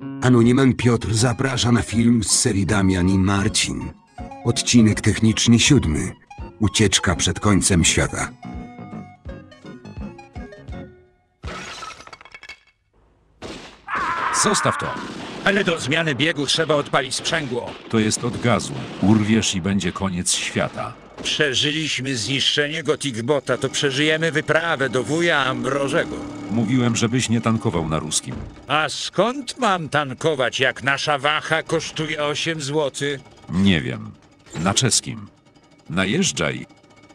Anonimen Piotr zaprasza na film z serii Damian i Marcin. Odcinek techniczny 7. Ucieczka przed końcem świata. Zostaw to. Ale do zmiany biegu trzeba odpalić sprzęgło. To jest od gazu. Urwiesz i będzie koniec świata. Przeżyliśmy zniszczenie Gothic-bota, to przeżyjemy wyprawę do wuja Ambrożego. Mówiłem, żebyś nie tankował na ruskim. A skąd mam tankować, jak nasza wacha kosztuje 8 zł? Nie wiem. Na czeskim. Najeżdżaj.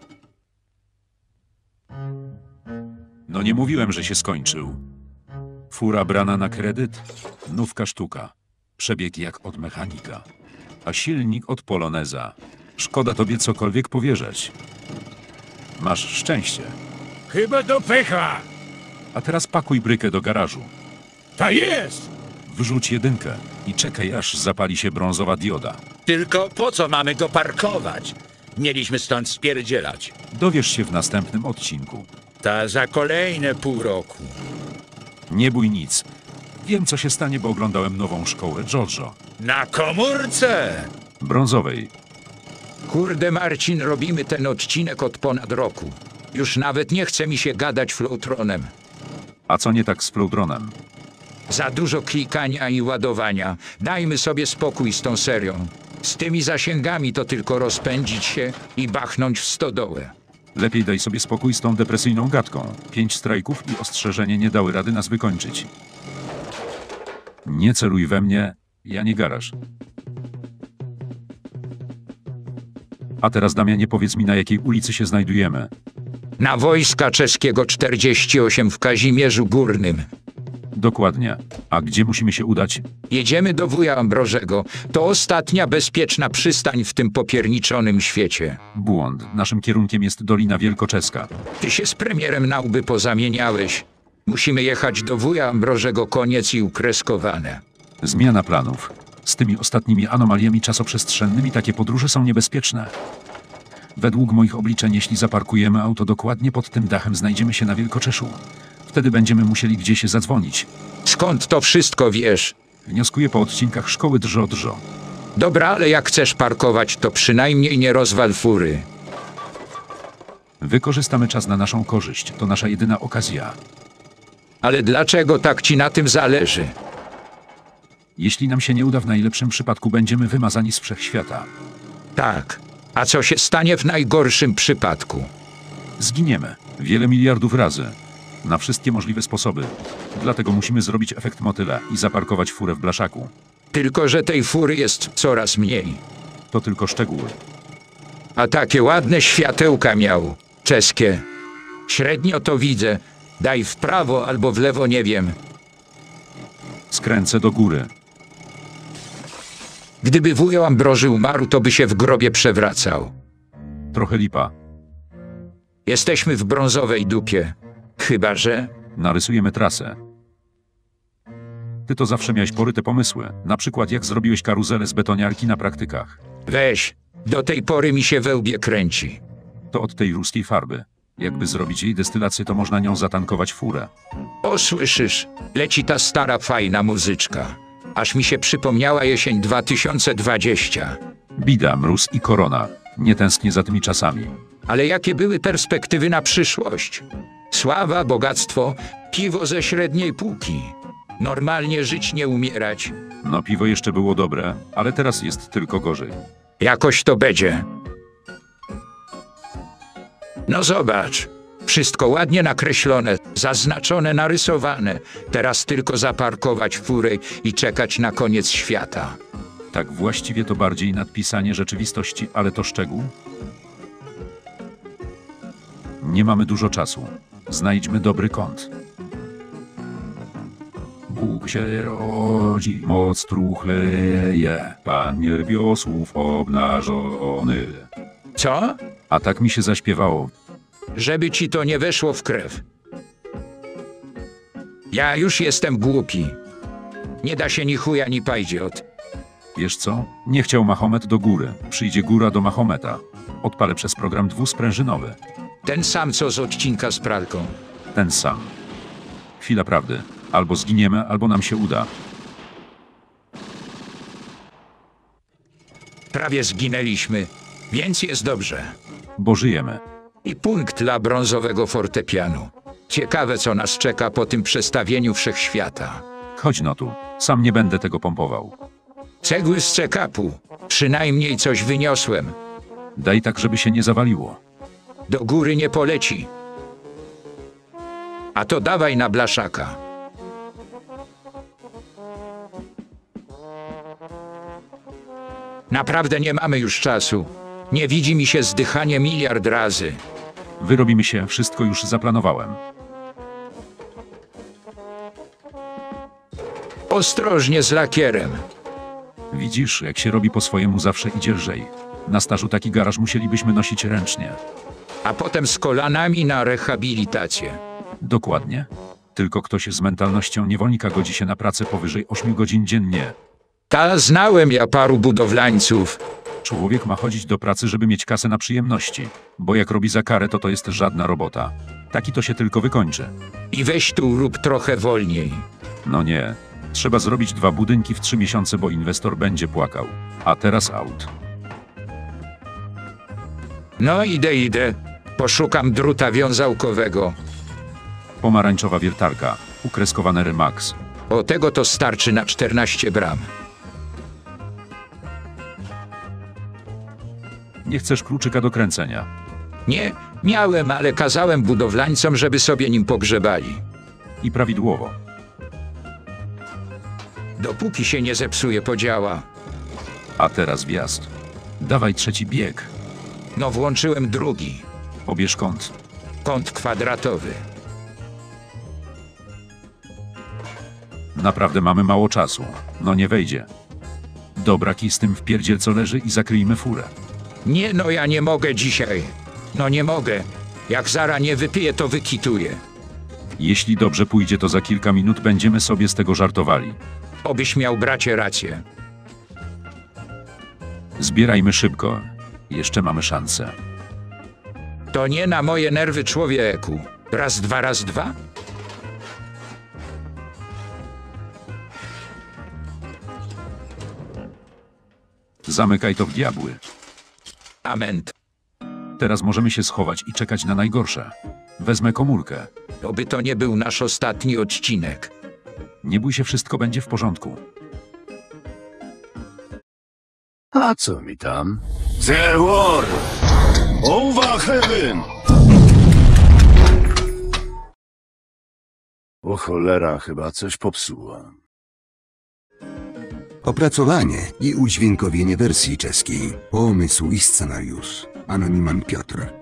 No nie mówiłem, że się skończył. Fura brana na kredyt? Nówka sztuka. Przebieg jak od mechanika. A silnik od poloneza. Szkoda tobie cokolwiek powierzać. Masz szczęście. Chyba do pecha. A teraz pakuj brykę do garażu. Ta jest! Wrzuć jedynkę i czekaj, aż zapali się brązowa dioda. Tylko po co mamy go parkować? Mieliśmy stąd spierdzielać. Dowiesz się w następnym odcinku. Ta za kolejne pół roku. Nie bój nic. Wiem, co się stanie, bo oglądałem nową szkołę JoJo. Na komórce! Brązowej. Kurde Marcin, robimy ten odcinek od ponad roku. Już nawet nie chce mi się gadać Flowtronem. A co nie tak z Flowtronem? Za dużo klikania i ładowania. Dajmy sobie spokój z tą serią. Z tymi zasięgami to tylko rozpędzić się i bachnąć w stodołę. Lepiej daj sobie spokój z tą depresyjną gadką. 5 strajków i ostrzeżenie nie dały rady nas wykończyć. Nie celuj we mnie, ja nie garaż. A teraz, Damianie, powiedz mi, na jakiej ulicy się znajdujemy. Na Wojska Czeskiego 48 w Kazimierzu Górnym. Dokładnie. A gdzie musimy się udać? Jedziemy do wuja Ambrożego. To ostatnia bezpieczna przystań w tym popierniczonym świecie. Błąd. Naszym kierunkiem jest Dolina Wielkoczeska. Ty się z premierem na łby pozamieniałeś. Musimy jechać do wuja Ambrożego, koniec i ukreskowane. Zmiana planów. Z tymi ostatnimi anomaliami czasoprzestrzennymi takie podróże są niebezpieczne. Według moich obliczeń, jeśli zaparkujemy auto dokładnie pod tym dachem, znajdziemy się na Wielkoczeszu. Wtedy będziemy musieli gdzieś zadzwonić. Skąd to wszystko wiesz? Wnioskuję po odcinkach szkoły Drzo. Dobra, ale jak chcesz parkować, to przynajmniej nie rozwal fury. Wykorzystamy czas na naszą korzyść. To nasza jedyna okazja. Ale dlaczego tak ci na tym zależy? Jeśli nam się nie uda, w najlepszym przypadku będziemy wymazani z wszechświata. Tak. A co się stanie w najgorszym przypadku? Zginiemy. Wiele miliardów razy. Na wszystkie możliwe sposoby. Dlatego musimy zrobić efekt motyla i zaparkować furę w blaszaku. Tylko że tej fury jest coraz mniej. To tylko szczegóły. A takie ładne światełka miał. Czeskie. Średnio to widzę. Daj w prawo albo w lewo, nie wiem. Skręcę do góry. Gdyby wujo Ambroży umarł, to by się w grobie przewracał. Trochę lipa. Jesteśmy w brązowej dupie. Chyba że... Narysujemy trasę. Ty to zawsze miałeś poryte pomysły. Na przykład jak zrobiłeś karuzelę z betoniarki na praktykach. Weź. Do tej pory mi się we łbie kręci. To od tej ruskiej farby. Jakby zrobić jej destylację, to można nią zatankować furę. O, słyszysz? Leci ta stara, fajna muzyczka. Aż mi się przypomniała jesień 2020. Bida, mróz i korona. Nie tęsknię za tymi czasami. Ale jakie były perspektywy na przyszłość? Sława, bogactwo, piwo ze średniej półki. Normalnie żyć, nie umierać. No piwo jeszcze było dobre, ale teraz jest tylko gorzej. Jakoś to będzie. No zobacz. Wszystko ładnie nakreślone, zaznaczone, narysowane. Teraz tylko zaparkować furę i czekać na koniec świata. Tak właściwie to bardziej nadpisanie rzeczywistości, ale to szczegół. Nie mamy dużo czasu. Znajdźmy dobry kąt. Bóg się rodzi, moc truchleje, Pan niebiosłów obnażony. Co? A tak mi się zaśpiewało. Żeby ci to nie weszło w krew. Ja już jestem głupi. Nie da się ni chuja, ni pajdziot. Wiesz co? Nie chciał Mahomet do góry. Przyjdzie góra do Mahometa. Odpalę przez program dwusprężynowy. Ten sam, co z odcinka z pralką. Ten sam. Chwila prawdy. Albo zginiemy, albo nam się uda. Prawie zginęliśmy, więc jest dobrze. Bo żyjemy. I punkt dla brązowego fortepianu. Ciekawe, co nas czeka po tym przestawieniu wszechświata. Chodź no tu. Sam nie będę tego pompował. Cegły z check-upu. Przynajmniej coś wyniosłem. Daj tak, żeby się nie zawaliło. Do góry nie poleci. A to dawaj na blaszaka. Naprawdę nie mamy już czasu. Nie widzi mi się zdychanie miliard razy. Wyrobimy się, wszystko już zaplanowałem. Ostrożnie z lakierem. Widzisz, jak się robi po swojemu, zawsze idzie lżej. Na stażu taki garaż musielibyśmy nosić ręcznie. A potem z kolanami na rehabilitację. Dokładnie. Tylko ktoś z mentalnością niewolnika godzi się na pracę powyżej 8 godzin dziennie. Znałem ja paru budowlańców. Człowiek ma chodzić do pracy, żeby mieć kasę na przyjemności. Bo jak robi za karę, to jest żadna robota. Taki to się tylko wykończy. I weź tu rób trochę wolniej. No nie. Trzeba zrobić 2 budynki w 3 miesiące, bo inwestor będzie płakał. A teraz out. No idę. Poszukam druta wiązałkowego. Pomarańczowa wiertarka. Ukreskowane Remax. O tego to starczy na 14 bram. Nie chcesz kluczyka do kręcenia. Nie, miałem, ale kazałem budowlańcom, żeby sobie nim pogrzebali. I prawidłowo. Dopóki się nie zepsuje, podziała. A teraz wjazd. Dawaj 3. bieg. No włączyłem drugi. Pobierz kąt. Kąt kwadratowy. Naprawdę mamy mało czasu. No nie wejdzie. Dobra, kij z tym w pierdziel, co leży, i zakryjmy furę. Nie, no ja nie mogę dzisiaj. No nie mogę. Jak Zara nie wypije, to wykituję. Jeśli dobrze pójdzie, to za kilka minut będziemy sobie z tego żartowali. Obyś miał, bracie, rację. Zbierajmy szybko. Jeszcze mamy szansę. To nie na moje nerwy, człowieku. Raz, dwa. Zamykaj to w diabły. Amen. Teraz możemy się schować i czekać na najgorsze. Wezmę komórkę. Oby to nie był nasz ostatni odcinek. Nie bój się, wszystko będzie w porządku. A co mi tam? The War! Over Heaven! O cholera, chyba coś popsuła. Opracowanie i udźwiękowienie wersji czeskiej. Pomysł i scenariusz. Anoniman Piotr.